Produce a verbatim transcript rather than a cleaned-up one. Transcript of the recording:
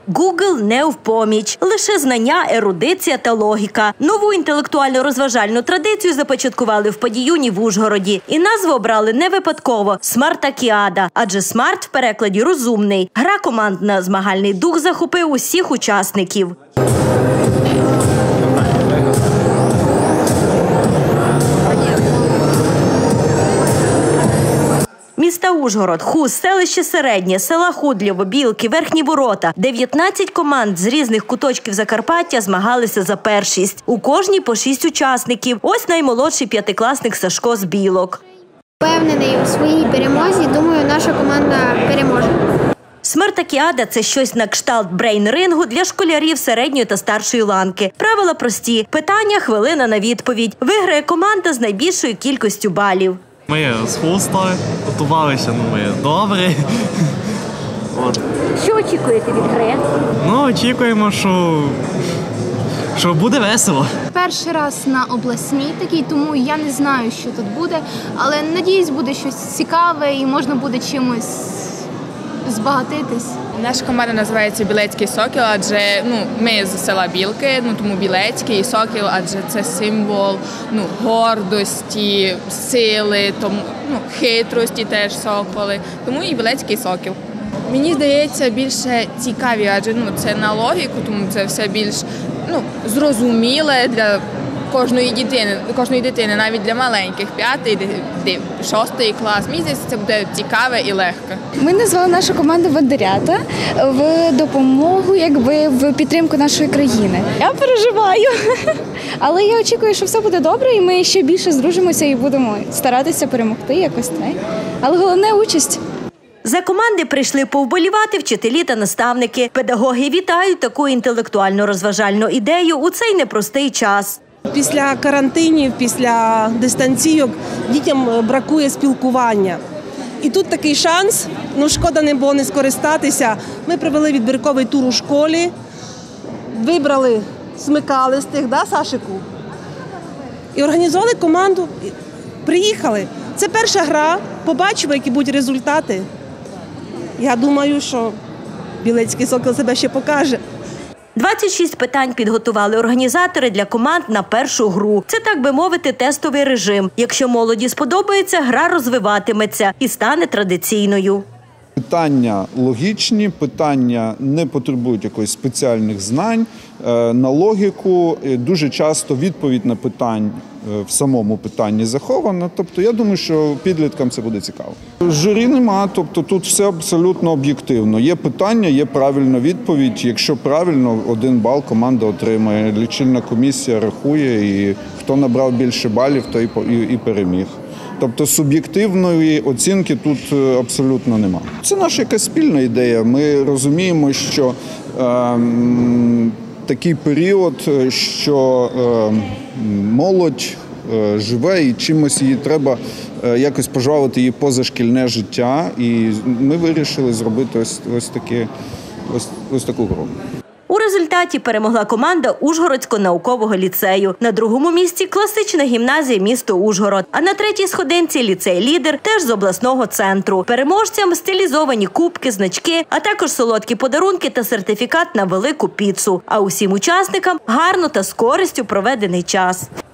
Google не в поміч. Лише знання, ерудиція та логіка. Нову інтелектуально-розважальну традицію започаткували в Падіюні в Ужгороді. І назву обрали не випадково – «Смартакіада». Адже «смарт» в перекладі «розумний». Гра командна, змагальний дух захопив усіх учасників. Міста Ужгород, Хуст, селище Середнє, села Худлєво, Білки, Верхні Ворота. дев'ятнадцять команд з різних куточків Закарпаття змагалися за першість. У кожній по шість учасників. Ось наймолодший п'ятикласник Сашко з Білок. Впевнений у своїй перемозі. Думаю, наша команда переможе. Смартакіада – це щось на кшталт брейн-рингу для школярів середньої та старшої ланки. Правила прості. Питання – хвилина на відповідь. Виграє команда з найбільшою кількістю балів. Ми з Хуста готувалися, ну ми добре. От. Що очікуєте від гри? Ну, очікуємо, що, що буде весело. Перший раз на обласній такій, тому я не знаю, що тут буде, але надіюсь, буде щось цікаве і можна буде чимось збагатитись. Наша команда називається «Білецький сокіл», адже ну, ми з села Білки, ну, тому Білецький і сокіл, адже це символ ну, гордості, сили, тому, ну, хитрості теж соколи, тому і Білецький сокіл. Мені здається, більше цікаві, адже ну, це на логіку, тому це все більш ну, зрозуміле для кожної дитини, кожної дитини, навіть для маленьких, п'ятий, шостий клас. Мені здається, це буде цікаве і легко. Ми назвали нашу команду «Бандерята» в допомогу, якби, в підтримку нашої країни. Я переживаю, але я очікую, що все буде добре, і ми ще більше здружимося і будемо старатися перемогти якось так. Але головне – участь. За команди прийшли повболівати вчителі та наставники. Педагоги вітають таку інтелектуально-розважальну ідею у цей непростий час. Після карантинів, після дистанційок дітям бракує спілкування. І тут такий шанс, ну шкода не було не скористатися. Ми провели відбірковий тур у школі, вибрали смикалистих, да, Сашику? І організували команду, приїхали. Це перша гра, побачимо, які будуть результати. Я думаю, що Білецький сокіл себе ще покаже. двадцять шість питань підготували організатори для команд на першу гру. Це, так би мовити, тестовий режим. Якщо молоді сподобається, гра розвиватиметься і стане традиційною. Питання логічні, питання не потребують якоїсь спеціальних знань на логіку. Дуже часто відповідь на питання в самому питанні захована. Тобто я думаю, що підліткам це буде цікаво. Журі нема, тобто тут все абсолютно об'єктивно. Є питання, є правильна відповідь. Якщо правильно, один бал команда отримає. Лічильна комісія рахує, і хто набрав більше балів, той і переміг. Тобто суб'єктивної оцінки тут абсолютно нема. Це наша якась спільна ідея. Ми розуміємо, що е, такий період, що е, молодь е, живе і чимось її треба е, якось пожвавити її позашкільне життя. І ми вирішили зробити ось, ось, такі, ось, ось таку гру. У результаті перемогла команда Ужгородського наукового ліцею. На другому місці – класична гімназія міста Ужгород. А на третій сходинці – ліцей-лідер, теж з обласного центру. Переможцям – стилізовані кубки, значки, а також солодкі подарунки та сертифікат на велику піцу. А усім учасникам – гарно та з користю проведений час.